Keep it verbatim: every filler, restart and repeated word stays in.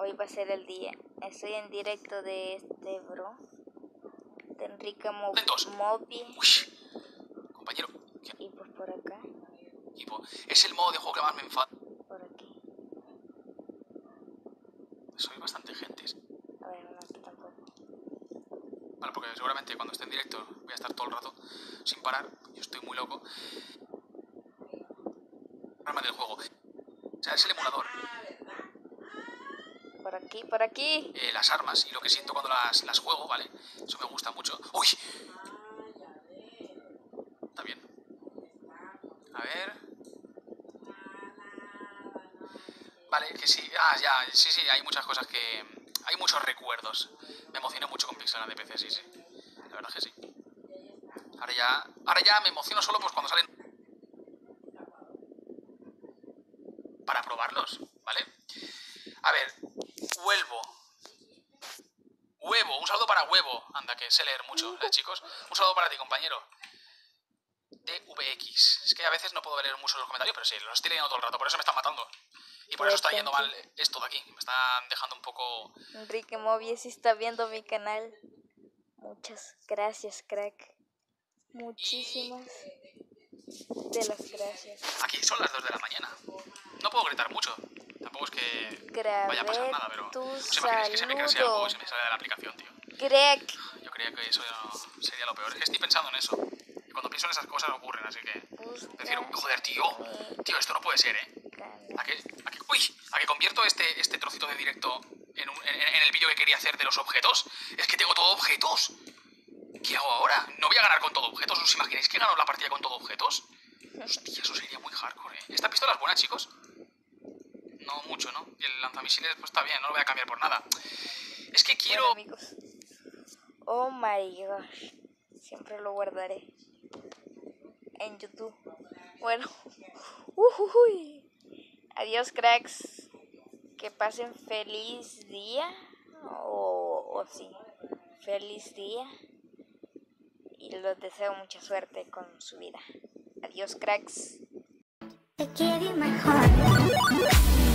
hoy va a ser el día. Estoy en directo de este bro, de Enrique Mo Mobi. Uy, compañero. ¿Qué? Y pues por acá. Tipo, es el modo de juego que más me enfada. Por aquí. Soy bastante gentes. A ver, no, aquí tampoco. Vale, porque seguramente cuando esté en directo voy a estar todo el rato sin parar. Yo estoy muy loco. Arma del juego. O sea, es el emulador. Por aquí, por aquí. Eh, las armas y lo que siento cuando las, las juego, ¿vale? Eso me gusta mucho. ¡Uy! Está bien. A ver. Vale, que sí. Ah, ya. Sí, sí, hay muchas cosas que... Hay muchos recuerdos. Me emocioné mucho con Pixelania de P C, sí, sí. La verdad que sí. Ahora ya... Ahora ya me emociono solo pues cuando salen... Para probarlos, ¿vale? A ver. Huelvo. Huevo. Un saludo para Huevo. Anda, que sé leer mucho, ¿eh, chicos? Un saludo para ti, compañero. D V X. Es que a veces no puedo leer mucho los comentarios, pero sí, los estoy leyendo todo el rato. Por eso me están matando. Y por eso está yendo mal esto de aquí. Me están dejando un poco... Enrique Mobi sí está viendo mi canal. Muchas gracias, crack. Muchísimas de las gracias. Aquí son las dos de la mañana. No puedo gritar mucho. Tampoco es que Grabé vaya a pasar nada, pero... tu ¿Os imagináis que se me crase saludo. algo y se me sale de la aplicación, tío? Crack. Yo creía que eso no sería lo peor. Es que estoy pensando en eso. Y cuando pienso en esas cosas ocurren, así que... Prefiero... Joder, tío. Tío, esto no puede ser, ¿eh? ¿A qué, a qué, uy, ¿a qué convierto este, este trocito de directo en, un, en, en el vídeo que quería hacer de los objetos? Es que tengo todo objetos. ¿Qué hago ahora? No voy a ganar con todo objetos. ¿Os imagináis que gano la partida con todo objetos? Hostia, eso sería muy hardcore, ¿eh? ¿Esta pistola es buena, chicos? No mucho, ¿no? Y el lanzamisiles, pues está bien, no lo voy a cambiar por nada. Es que quiero... Bueno, amigos. Oh my gosh. Siempre lo guardaré en YouTube. Bueno. Uy. Adiós, cracks. Que pasen feliz día. O, o sí. Feliz día. Y les deseo mucha suerte con su vida. Adiós, cracks. I gave you my heart.